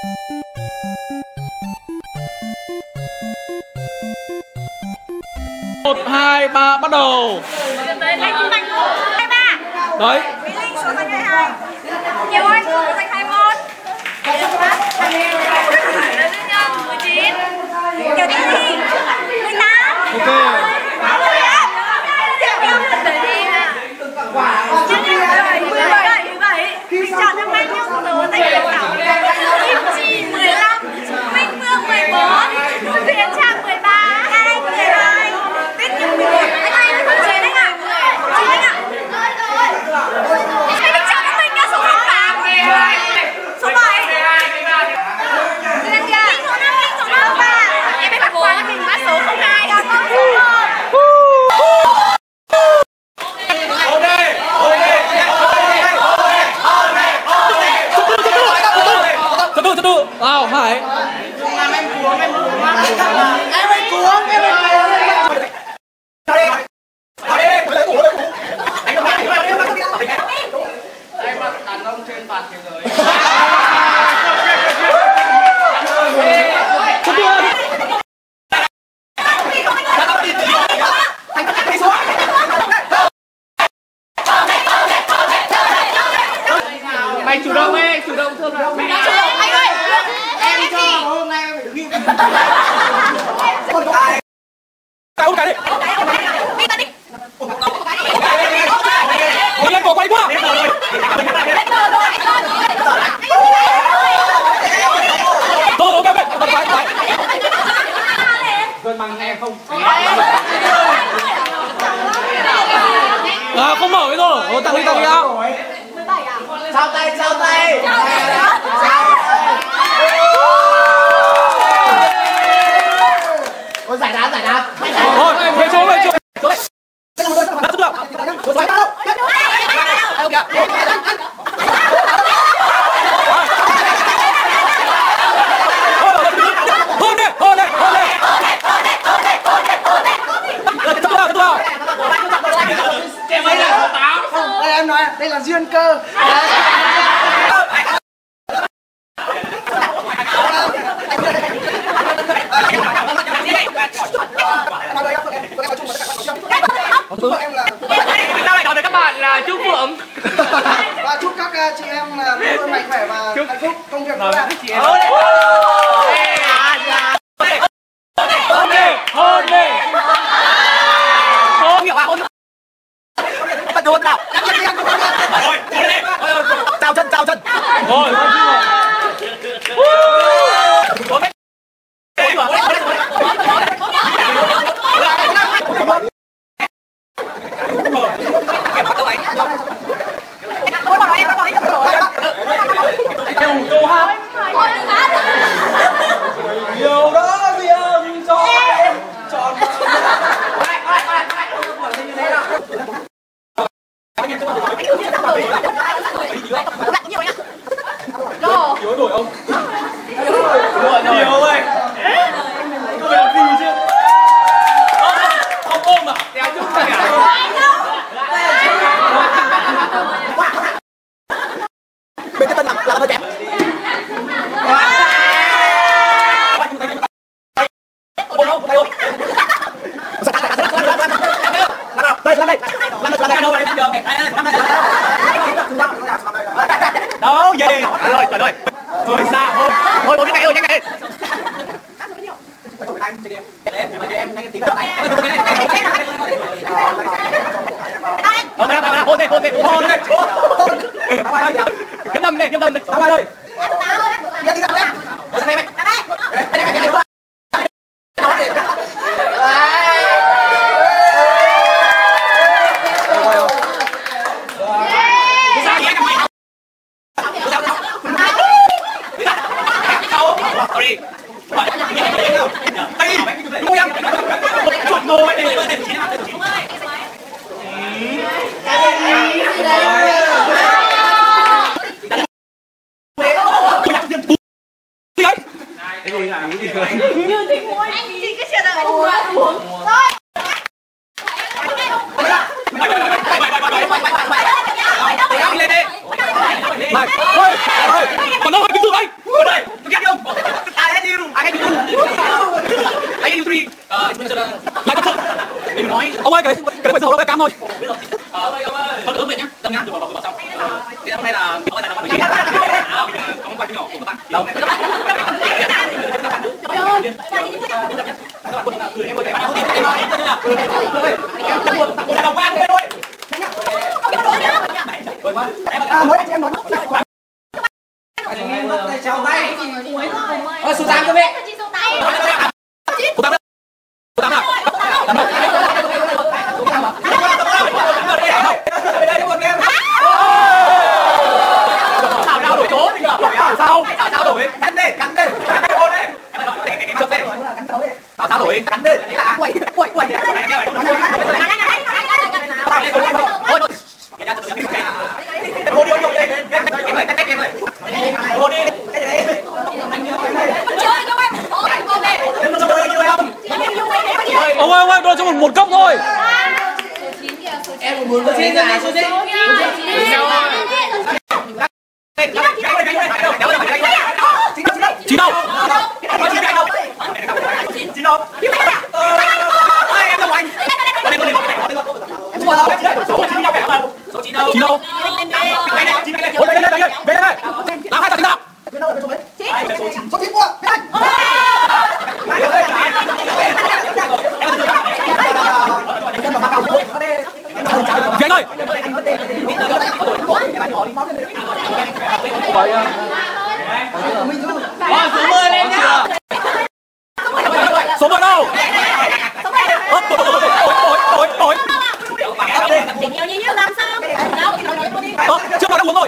Một, hai, ba, bắt đầu. Đấy. Mỹ Linh số danh 22. Kiều Anh số danh 21. Lê Nhân 19. Kiều Thị Thi 18. Ok. Mình chọn năm nay nhung số danh hiệu đảo Kim Chi 15, Minh Phương 14, Huyền Trang 13, Hà Anh 12, Tuyết Nhung 11. Anh không chế đấy ạ. Chị đấy ạ. Mình chọn cho mình số 8, số 7. Linh số 5, Linh số 5 và em bắt quá mình mã số 02 đó. Nào, Hải. Em ơi cuống. Đàn ông trên toàn thế giới. Mày chủ động đi, chủ động thương nào. Anh ơi, Em cho hôm nay em phải đứng im. Cái đi. Ôi, lên cổ quay quá. Thôi, ok. Cơn bằng em không. À, không mở cái rồi. Ôi, tặng đi ao. Chào tay. Ôi giải đáp. Thôi, về chỗ. Hôn đi. Em ấy là số 8. Không, đây em nói đây là duyên cơ. Sao lại nói với các bạn là chúc Phượng. Và chúc các chị em là luôn luôn mạnh khỏe và hạnh phúc công việc của em. Hôn đi. Bắt đầu nào. Chào chân. Rồi, câu hát. Điều đó riêng cho em chọn. Nhớ đổi ông. Nhiều ơi. Tôi phải làm gì chứ? Không ôm à? Đéo chút gì à? Bên cái tân làm hơi đẹp. Đó, về đi. Rồi. Rồi xa thôi. Thôi, nhanh ngay. Hôn đi. Kiếm đâm đi. Tao ơi. như thì muốn anh thì cái chuyện là uống thôi. Còn đâu phải cái gì anh? Ở đây. Ông ơi, cái phải dầu đâu cái cam thôi. Thôi được nhá, đâm ngắn rồi bỏ xong. Cái hôm nay là ông này là ông quay cái nhỏ của các bạn. Đâu. Mới anh em nói. Chào tay. Số 8 các bạn. Cô Tám. Cô Tám nào? Sao đổi chỗ thì sao? Sao đổi? Cắn đi. Sao đổi? Cắn đi. Quậy. Ông ơi, đôi cho một cốc thôi. Em muốn xin ra số 9. Chín đâu? Chín đâu? Về đây. Làm 2 giờ chín nào? Số 9 qua. Về ơi. Số 10 lên nhá. Số 10 đâu? Ôi. Tình yêu như làm sao? Chưa vào đang uống rồi.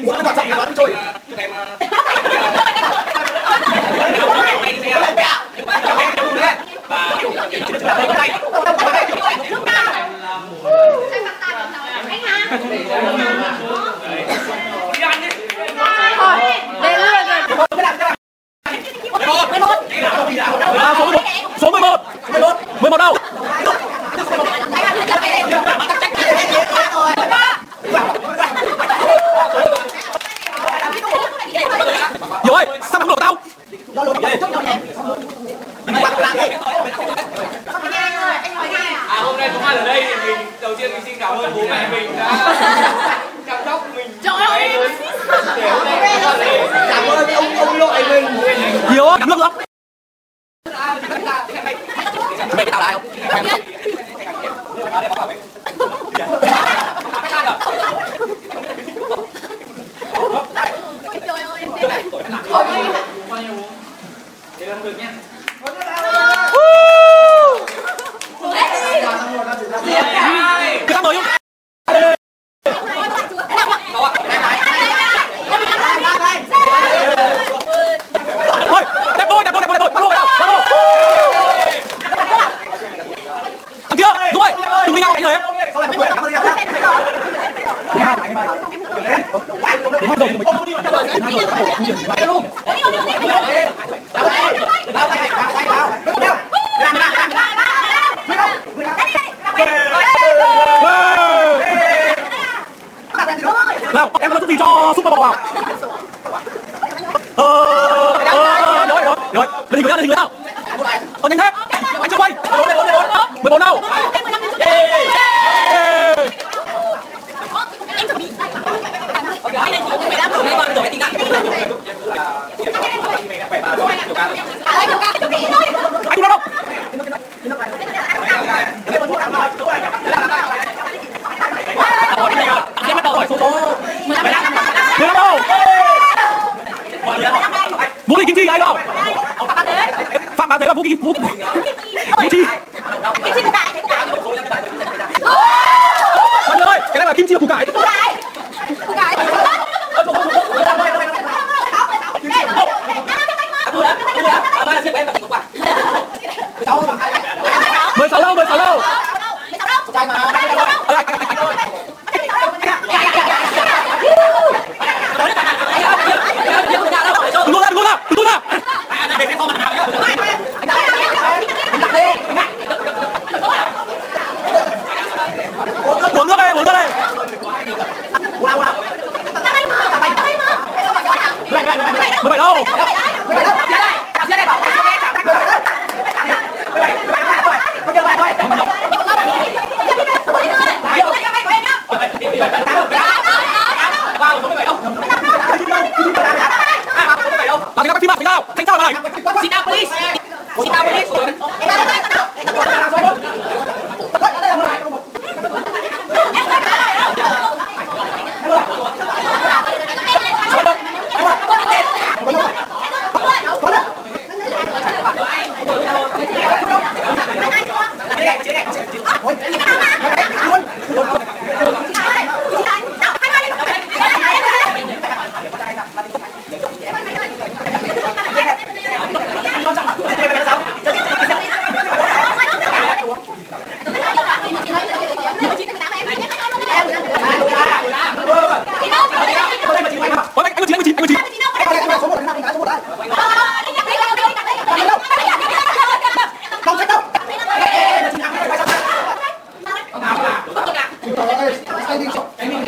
Số 11. 11 đâu? Hiểu ơi, sao không đổ tao? Hôm nay có mặt ở đây thì mình đầu tiên mình xin cảm ơn bố mẹ mình đã chăm sóc mình. Trời ơi, Cảm ơn ông nội mình. Hiểu ơi, cảm ơn lắm. Mẹ tao lại không? Cứ tao mời không? Thôi, đẹp thôi. Thằng kia, đúng rồi. Đừng đi nhau đánh người em. Nào, em có chút gì cho Super Bowl vào. Rồi, lên hình người nào. Nhanh thế. Anh chưa quay. 14 đâu? Anh đâu? Em bắt đầu hỏi số 15 đâu? Vũ khí kim chi ai đâu? Phạm Bá Thế là vũ khí chi. Anh ơi, cái này là kim chi củ cải. Mười sáu đâu? Đừng luôn nào. Uống nước đây. 17 đâu? rồi. Sit down please. Sit down please. Tay đi.